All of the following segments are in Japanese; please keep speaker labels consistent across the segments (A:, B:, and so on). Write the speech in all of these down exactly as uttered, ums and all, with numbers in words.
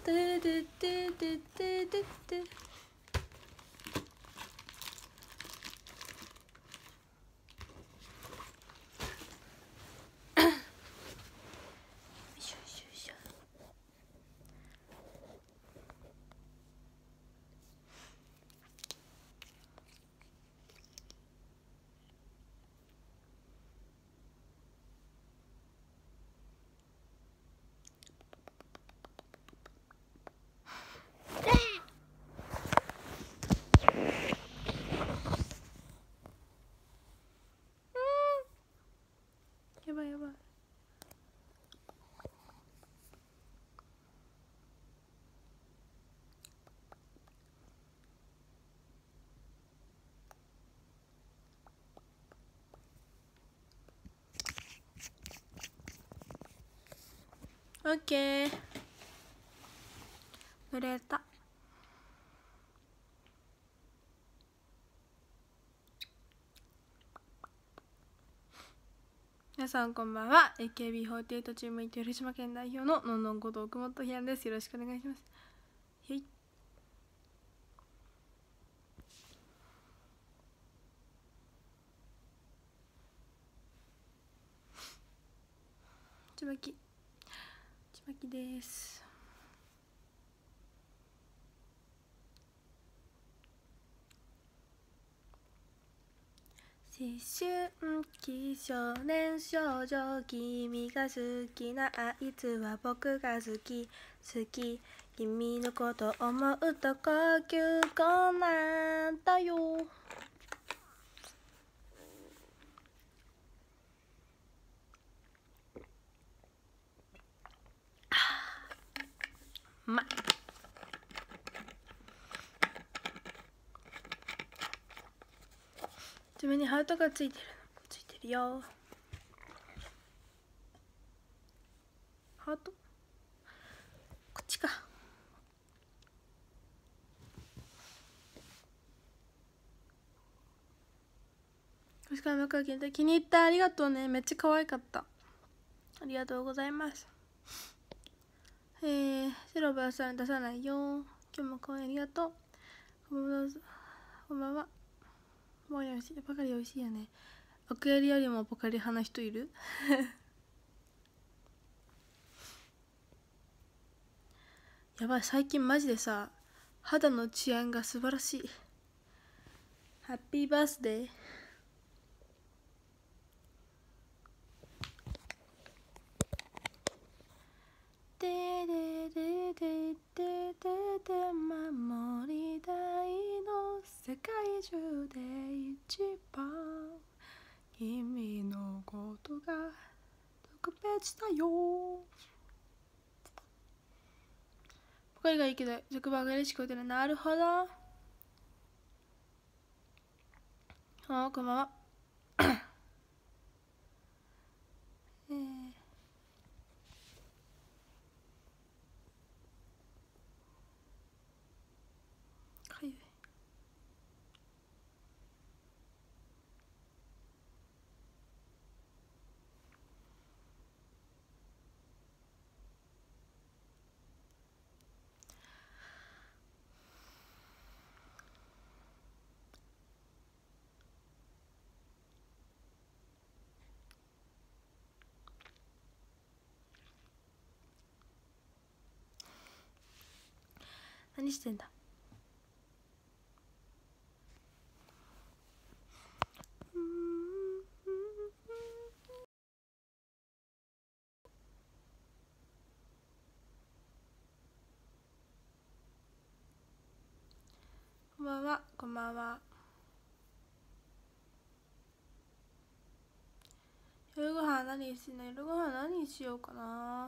A: トゥトゥトゥトゥトゥトゥトゥ。やばいやばい。オッケー。濡れた。皆さんこんばんは。 エーケービーフォーティーエイト チームいち広島県代表ののんのんこと奥本ひやんです。よろしくお願いします。はい。ちまきちまきです。思春期少年少女、君が好きなあいつは僕が好き好き、君のこと思うと呼吸困難だよ。うまい。ちなみにハートがついてるついてるよ。ハートこっちか。星川真香気に入った。ありがとうね。めっちゃ可愛かった。ありがとうございます。えー、セロバーさん出さないよ。今日も可愛い。ありがとう。こんばんは。こんばんは。もうおいしい。ポカリおいしいよね。奥襟よりもポカリ派な人いる？やばい、最近マジでさ、肌の治安が素晴らしい。ハッピーバースデー。ででででででで守りたいの世界中で一番君のことが特別だよ。ポカリがいいけど職場が嬉しくてね。なるほど。あ、こんばんは。えーかゆい。何してんだ。こんばんは。こんばんは。夜ご飯何しない？夜ご飯何にしようかな。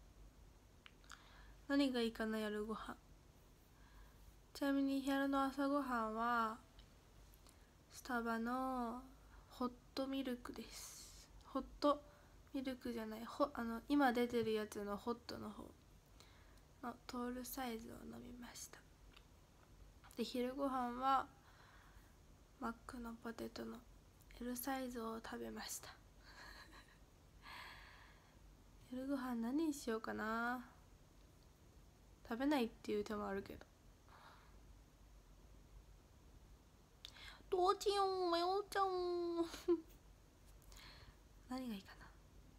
A: 何がいいかな、夜ご飯。ちなみに昼の朝ごはんはスタバのホットミルクです。ホットミルクじゃない、ほあの今出てるやつのホットの方のトールサイズを飲みました。で昼ごはんはマックのポテトの L サイズを食べました。夜ごはん何にしようかな。 食べないっていう手もあるけど、どうしよう迷っちゃう何がいいかな。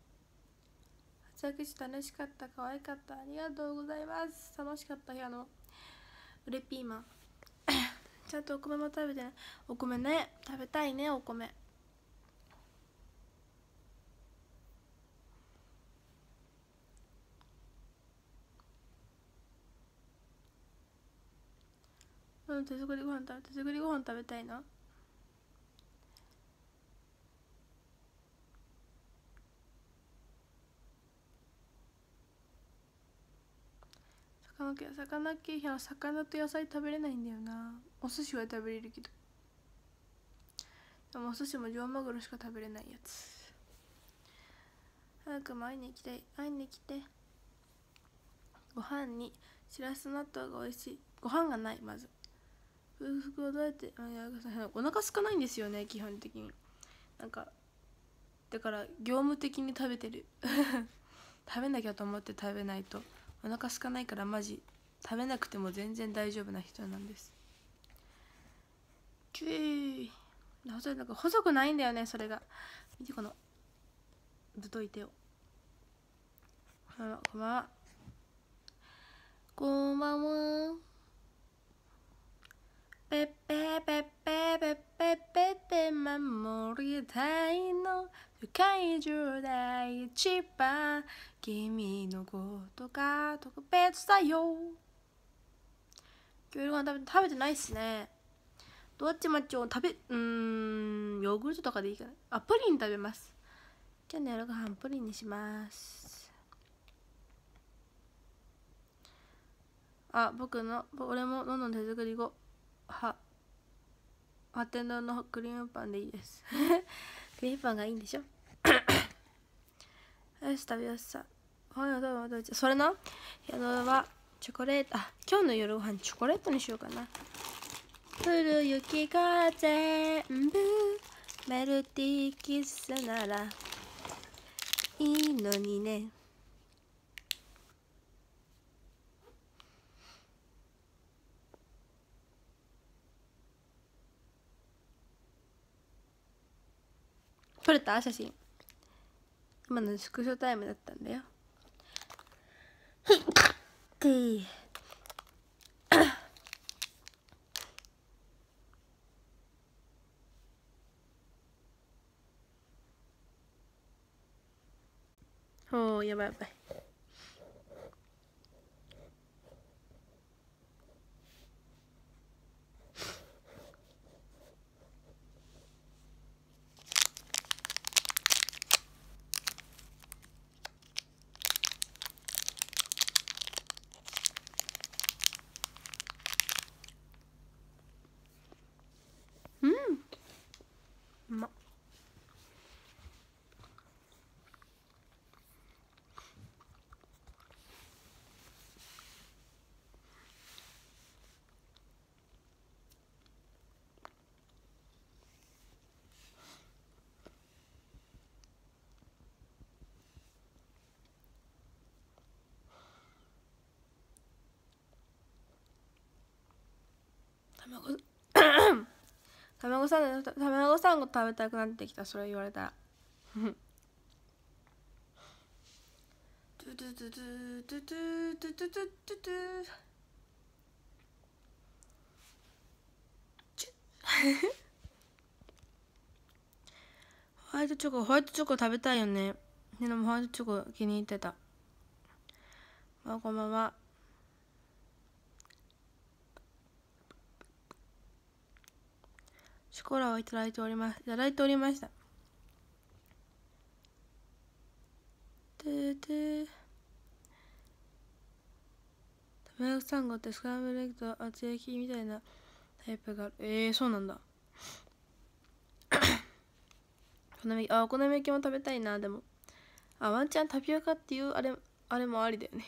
A: 着地楽しかった、可愛かった、ありがとうございます。楽しかったあのウレピーマンちゃんとお米も食べてね。お米ね、食べたいね、お米。うん、手作りご飯食べ手作りご飯食べたいな。魚系魚系は魚と野菜食べれないんだよな。お寿司は食べれるけど、でもお寿司も上マグロしか食べれないやつ。早くも会いに来て会いに来て。ご飯にしらす納豆が美味しい。ご飯がない。まず空腹をどうやって、あ、いや、お腹空かないんですよね、基本的に。なんかだから業務的に食べてる食べなきゃと思って食べないとお腹空かないから、マジ食べなくても全然大丈夫な人なんです。キュー、なんか細くないんだよね、それが。見てこの太い手を。こんばんは。こんばんは。ペッペーペッペーペッペッペッペ守りたいの世界中で一番君のことが特別だよ。今日ご飯食べ食べてないっすね。どっちもちょ食べうーんヨーグルトとかでいいかな。あ、プリン食べます。今日の夜ご飯プリンにします。あ、僕の俺もどんどん手作り後はハテナのクリームパンでいいですクリームパンがいいんでしょよし、食べよっさ。はい、どうもどうも。それな、夜はチョコレート。あ、今日の夜ご飯チョコレートにしようかな。降る雪が全部メルティーキスならいいのにね。撮れた写真。今のスクショタイムだったんだよ。でおー、やばいやばい。うん、うまっ。卵卵サンド卵サンド食べたくなってきた、それ言われたらドゥドゥドゥドゥドゥドゥドゥドゥドゥドゥドゥホワイトチョコホワイトチョコ食べたいよね。でもホワイトチョコ気に入ってた。あ、こんばんは。シコラをいただいております。いただいておりました。トゥトゥ卵サンゴってスクランブルエッグと厚焼きみたいなタイプがある。えー、そうなんだお好みあお好み焼きも食べたいな。でもあ、ワンチャンタピオカっていうあれあれもありだよね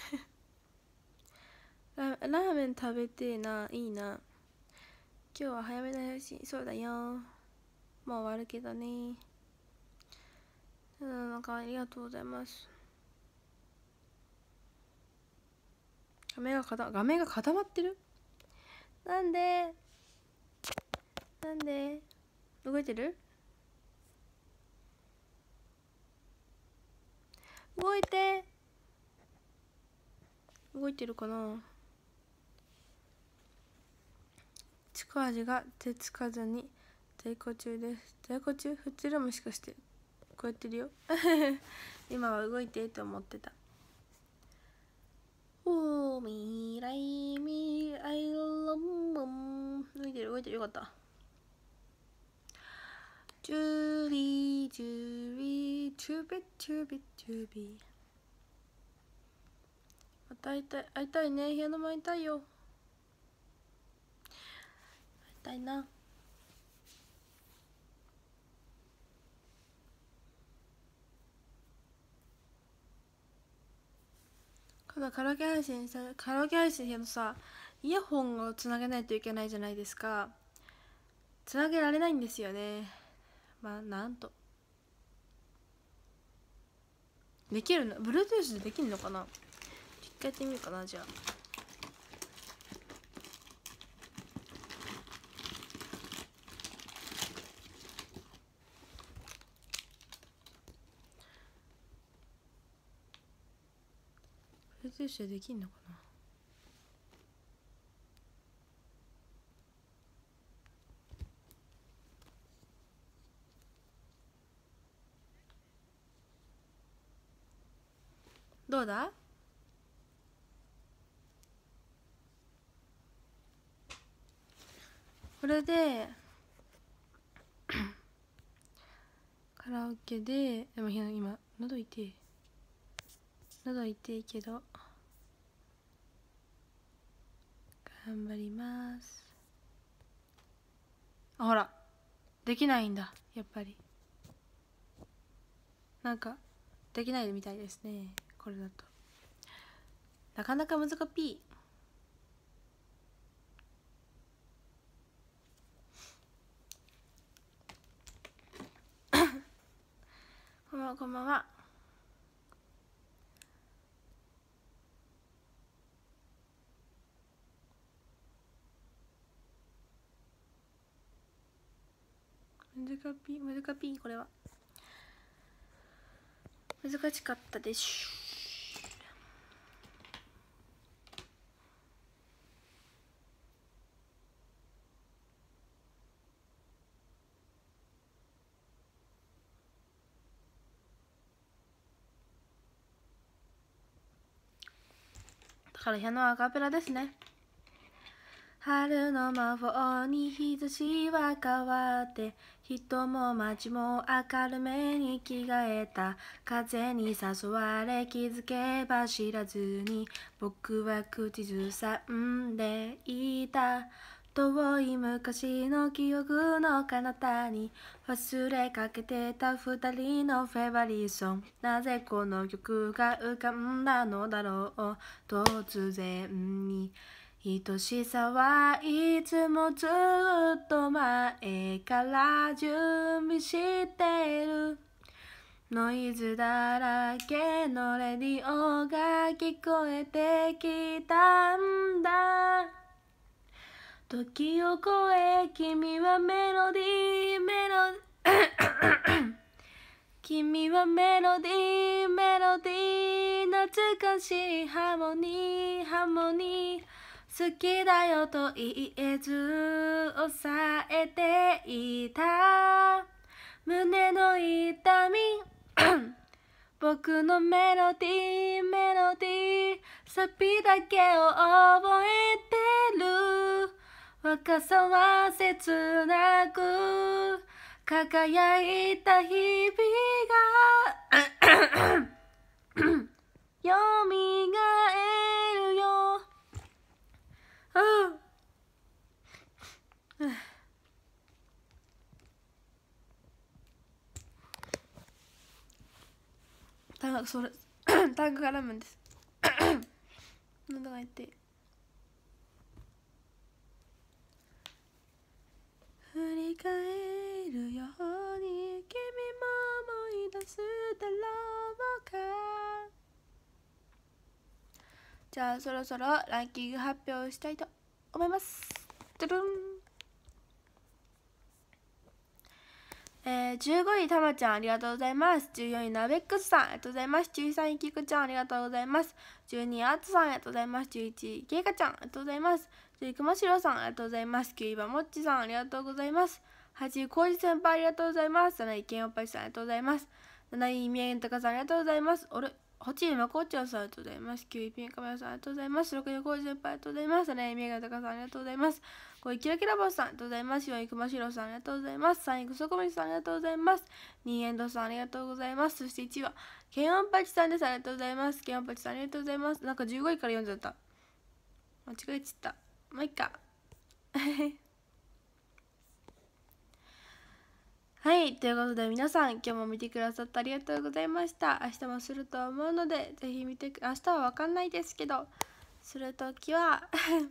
A: ララーメン食べてえな。いいな。今日は早めの配信。そうだよ、もう終わるけどね。うん、なんかありがとうございます。 画面が固画面が固まってる。なんでなんで動いてる？動いて動いてるかな。力味が手つかずに抵抗中です。抵抗中？普通でもしかしてこうやってるよ今は動いてと思ってた。おー未来未来ロン動いてる動いてる。よかった。ジュリージュリーチュービチュービチュービまた会いたい会いたいね。部屋の前会いたいよ。会いたいな。カラオケ配信さカラオケ配信やのさ、イヤホンをつなげないといけないじゃないですか。つなげられないんですよね。まあなんとできるの Bluetooth でできるのかな。一回やってみようかな。じゃあBluetooth でできるのかな。どうだ。これでカラオケででも今喉痛い喉痛いけど頑張ります。あ、ほらできないんだ。やっぱりなんかできないみたいですね。これだとなかなか難しい。こんばんはこんばんは。難しい難しい。これは難しかったです。だから部屋のアカペラですね。春の魔法に日差しは変わって人も街も明るめに着替えた。風に誘われ気づけば知らずに僕は口ずさんでいた。遠い昔の記憶の彼方に忘れかけてた二人のフェバリーソン。なぜこの曲が浮かんだのだろう。突然に愛しさはいつもずっと前から準備してる。ノイズだらけのレディオが聞こえてきたんだ。時を超え君はメロディーメロディー君はメロディーメロディー懐かしいハーモニーハーモニー好きだよと言えず抑えていた胸の痛み僕のメロディーメロディーサビだけを覚えてる。若さは切なく輝いた日々がよみがえるよ。タンそれタング絡むんです喉が痛い。振り返るように君も思い出すだろうか。 じゃあそろそろランキング発表したいと思います。ドゥルン。えー、じゅうごいたまちゃんありがとうございます。じゅうよんいナベックスさんありがとうございます。じゅうさんいきくちゃんありがとうございます。じゅうにいアートさんありがとうございます。じゅういちいけいかちゃんありがとうございます。じゅういくましろさんありがとうございます。きゅういばもっちさんありがとうございます。はちいこうじ先輩ありがとうございます。なないけんおっぱいさんありがとうございます。なないみえんたかさんありがとうございます。おれはちいまこっちゃんさんありがとうございます。きゅういピンカメラさんありがとうございます。ろくいこうじ先輩ありがとうございます。なないみえんたかさんありがとうございます。ごいキラキラボスさんありがとうございます。よんいくましろさんありがとうございます。さんいくそこみさんありがとうございます。にいエンドさんありがとうございます。そしていちいはケンオンパチさんです。ありがとうございます。ケンオンパチさんありがとうございます。なんかじゅうごいから読んじゃった。間違えちゃった。まあ、いっか。はい、ということで皆さん今日も見てくださってありがとうございました。明日もすると思うのでぜひ見てく、明日は分かんないですけどするときは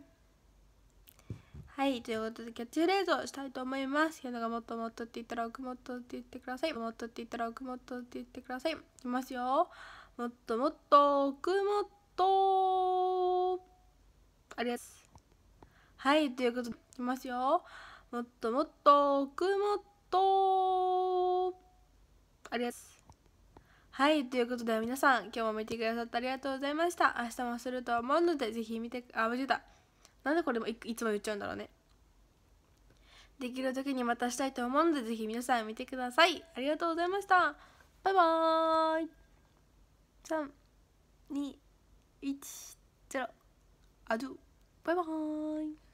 A: はい、ということでキャッチフレーズをしたいと思います。ヒナがもっともっとって言ったら奥もっとって言ってください。もっとって言ったら奥もっとって言ってください。いきますよ。もっともっと奥もっとありがとうございます。はい、ということでいきますよ。もっともっと奥もっとありがとうございます。はい、ということで皆さん今日も見てくださってありがとうございました。明日もすると思うのでぜひ見て、あ、間違えた。なんでこれも い, いつも言っちゃうんだろうね。できる時にまたしたいと思うのでぜひ皆さん見てください。ありがとうございました。バイバーイ。さん、に、いち、ゼロ。アドゥ。バイバーイ。